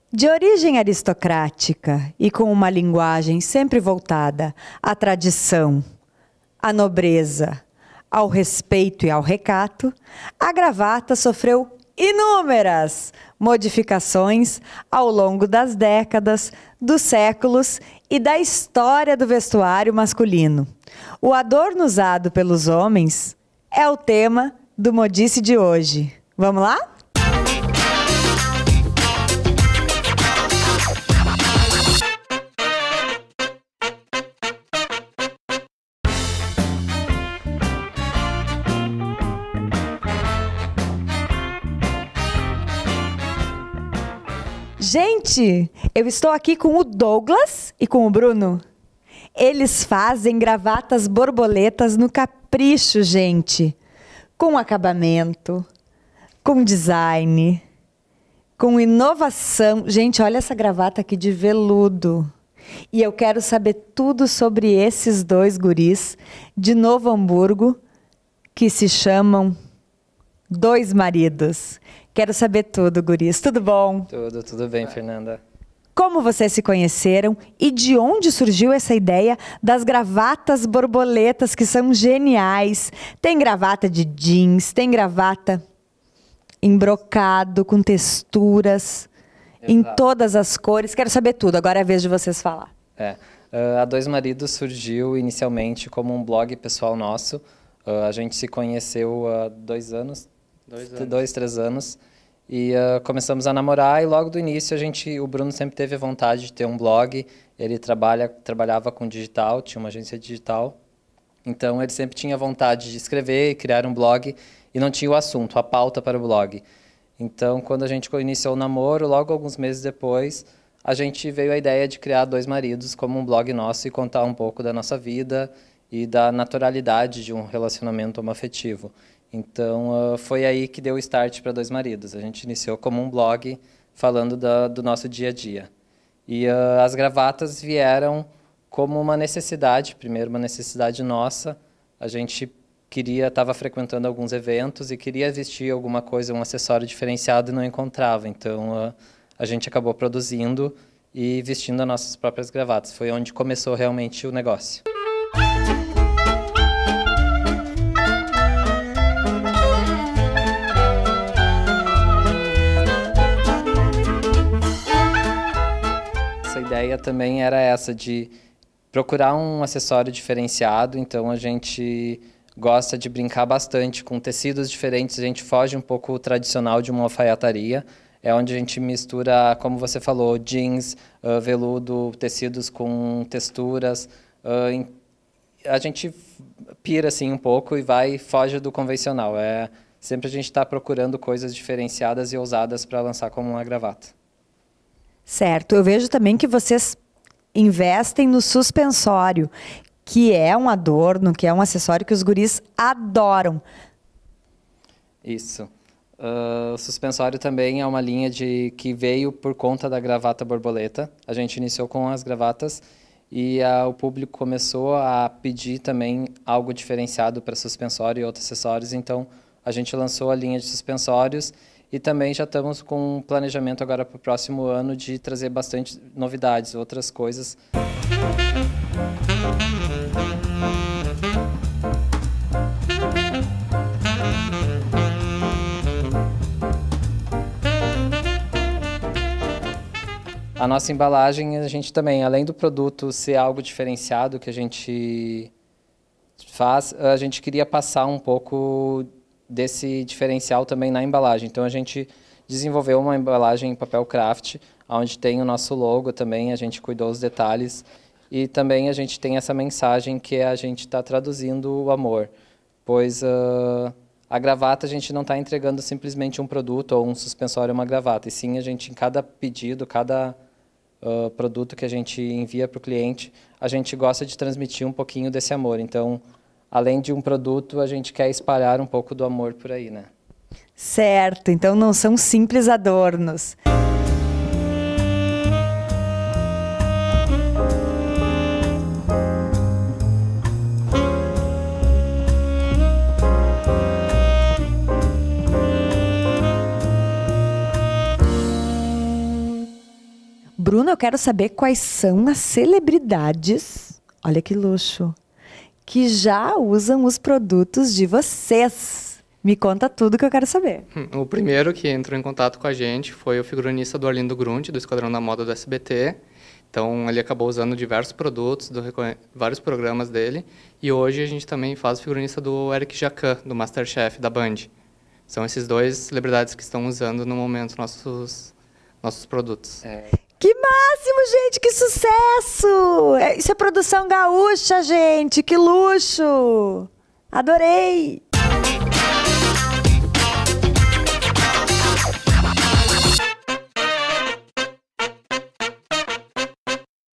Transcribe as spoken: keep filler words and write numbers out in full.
De origem aristocrática e com uma linguagem sempre voltada à tradição, à nobreza, ao respeito e ao recato, a gravata sofreu inúmeras modificações ao longo das décadas, dos séculos e da história do vestuário masculino. O adorno usado pelos homens é o tema do Modice de hoje. Vamos lá? Gente, eu estou aqui com o Douglas e com o Bruno. Eles fazem gravatas borboletas no capricho, gente. Com acabamento, com design, com inovação. Gente, olha essa gravata aqui de veludo. E eu quero saber tudo sobre esses dois guris de Novo Hamburgo, que se chamam Dois Maridos. Quero saber tudo, guris. Tudo bom? Tudo, tudo bem, Fernanda. Como vocês se conheceram e de onde surgiu essa ideia das gravatas borboletas, que são geniais? Tem gravata de jeans, tem gravata em brocado, com texturas, Exato. Em todas as cores. Quero saber tudo. Agora é a vez de vocês falar. É, uh, a Dois Maridos surgiu inicialmente como um blog pessoal nosso. Uh, a gente se conheceu há dois anos. Dois, anos. dois, três anos, e uh, começamos a namorar, e logo do início a gente, o Bruno sempre teve vontade de ter um blog. Ele trabalha, trabalhava com digital, tinha uma agência digital, então ele sempre tinha vontade de escrever e criar um blog, e não tinha o assunto, a pauta para o blog. Então, quando a gente iniciou o namoro, logo alguns meses depois, a gente veio a ideia de criar Dois Maridos como um blog nosso e contar um pouco da nossa vida e da naturalidade de um relacionamento homoafetivo. Então, uh, foi aí que deu o start para Dois Maridos. A gente iniciou como um blog falando da, do nosso dia a dia. E uh, as gravatas vieram como uma necessidade, primeiro uma necessidade nossa. A gente queria, estava frequentando alguns eventos e queria vestir alguma coisa, um acessório diferenciado, e não encontrava. Então, uh, a gente acabou produzindo e vestindo as nossas próprias gravatas. Foi onde começou realmente o negócio. A ideia também era essa, de procurar um acessório diferenciado. Então a gente gosta de brincar bastante com tecidos diferentes. A gente foge um pouco o tradicional de uma alfaiataria. É onde a gente mistura, como você falou, jeans, uh, veludo, tecidos com texturas. Uh, em, a gente pira assim um pouco e vai e foge do convencional. É, sempre a gente está procurando coisas diferenciadas e ousadas para lançar como uma gravata. Certo. Eu vejo também que vocês investem no suspensório, que é um adorno, que é um acessório que os guris adoram. Isso. Uh, o suspensório também é uma linha de, que veio por conta da gravata borboleta. A gente iniciou com as gravatas e uh, o público começou a pedir também algo diferenciado para suspensório e outros acessórios. Então, a gente lançou a linha de suspensórios. E também já estamos com um planejamento agora para o próximo ano de trazer bastante novidades, outras coisas. A nossa embalagem, a gente também, além do produto ser algo diferenciado que a gente faz, a gente queria passar um pouco desse diferencial também na embalagem. Então a gente desenvolveu uma embalagem em papel craft, onde tem o nosso logo também, a gente cuidou dos detalhes, e também a gente tem essa mensagem que a gente está traduzindo o amor, pois uh, a gravata a gente não está entregando simplesmente um produto ou um suspensório ou uma gravata, e sim a gente, em cada pedido, cada uh, produto que a gente envia para o cliente, a gente gosta de transmitir um pouquinho desse amor. Então, além de um produto, a gente quer espalhar um pouco do amor por aí, né? Certo, então não são simples adornos. Bruno, eu quero saber quais são as celebridades, olha que luxo, que já usam os produtos de vocês. Me conta tudo que eu quero saber. O primeiro que entrou em contato com a gente foi o figurinista do Arlindo Grunte, do Esquadrão da Moda do S B T. Então, ele acabou usando diversos produtos, do, vários programas dele. E hoje a gente também faz o figurinista do Eric Jacquin, do MasterChef, da Band. São esses dois celebridades que estão usando no momento nossos, nossos produtos. É. Que máximo, gente! Que sucesso! Isso é produção gaúcha, gente! Que luxo! Adorei!